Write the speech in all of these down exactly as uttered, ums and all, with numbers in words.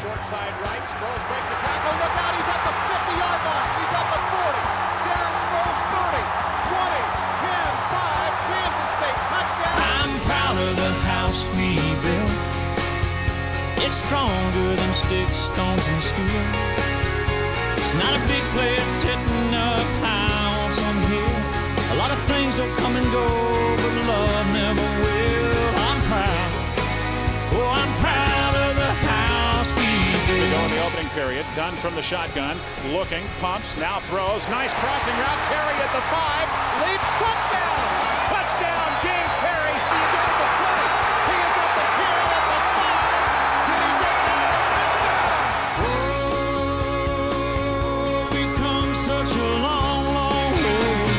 short side right. Sproles breaks a tackle. Look out, he's at the fifty-yard line. He's at the forty. Darren Sproles, thirty, twenty, ten, five. Kansas State touchdown. I'm proud of the house we built. It's stronger than sticks, stones, and steel. It's not a big place sitting up high on some hill. A lot of things will come and go, but love never will. I'm proud. Oh, I'm proud of the house we built. To go in the opening period. Dunn from the shotgun. Looking, pumps, now throws. Nice crossing route. Terry at the five. Leaps, touchdown! Touchdown, James Terry. He got at the twenty. He is at the ten, at the five. Did he get there? Touchdown! Oh, we've come such a long, long way.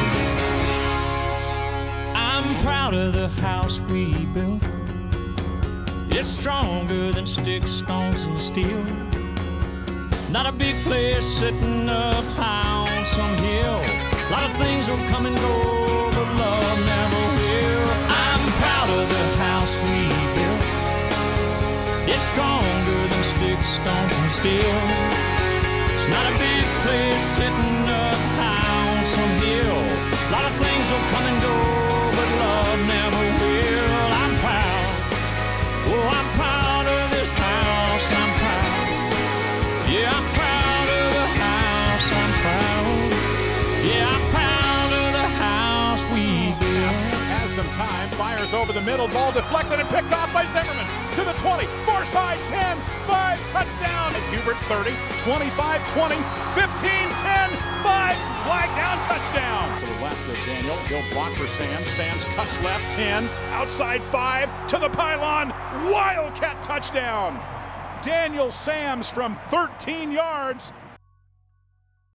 I'm proud of the house we built. It's stronger than sticks, stones, and steel. Not a big place sitting up high on some hill. A lot of things will come and go, but love never will. I'm proud of the house we built. It's stronger than sticks, stones, and steel. It's not a big place sitting up high on some hill. A lot of things will come and go, but love never will. I'm proud. Oh, I'm proud of this house, I'm proud. Yeah, I'm proud of the house, I'm proud. Yeah, I'm proud of the house we built. Has some time, fires over the middle, ball deflected and picked off by Zimmerman. To the twenty, far side, ten, five, touchdown. And Hubert, thirty, twenty-five, twenty, fifteen, ten, five, flag down, touchdown. To the left of Daniel, he'll block for Sam. Sam's cuts left, ten, outside five, to the pylon, Wildcat touchdown. Daniel Sams from thirteen yards.